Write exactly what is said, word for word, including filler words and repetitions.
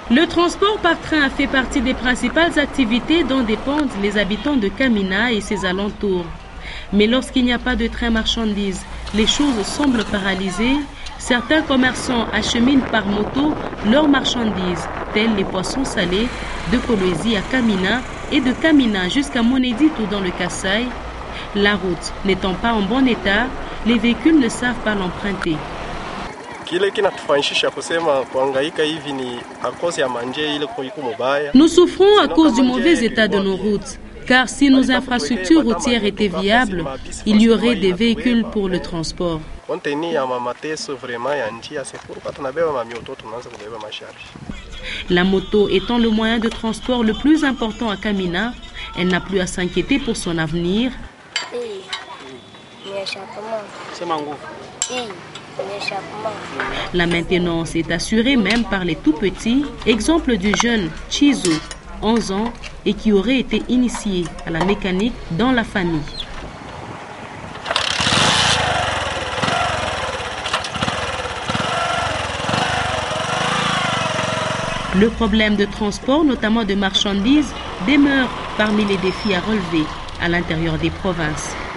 Le transport par train fait partie des principales activités dont dépendent les habitants de Kamina et ses alentours. Mais lorsqu'il n'y a pas de train marchandises, les choses semblent paralysées. Certains commerçants acheminent par moto leurs marchandises, tels les poissons salés, de Kolwezi à Kamina et de Kamina jusqu'à Monedito dans le Kasaï. La route n'étant pas en bon état, les véhicules ne savent pas l'emprunter. Nous souffrons à cause du mauvais état de nos routes, car si nos infrastructures routières étaient viables, il y aurait des véhicules pour le transport. La moto étant le moyen de transport le plus important à Kamina, elle n'a plus à s'inquiéter pour son avenir. La maintenance est assurée même par les tout-petits, exemple du jeune Chizo, onze ans, et qui aurait été initié à la mécanique dans la famille. Le problème de transport, notamment de marchandises, demeure parmi les défis à relever à l'intérieur des provinces.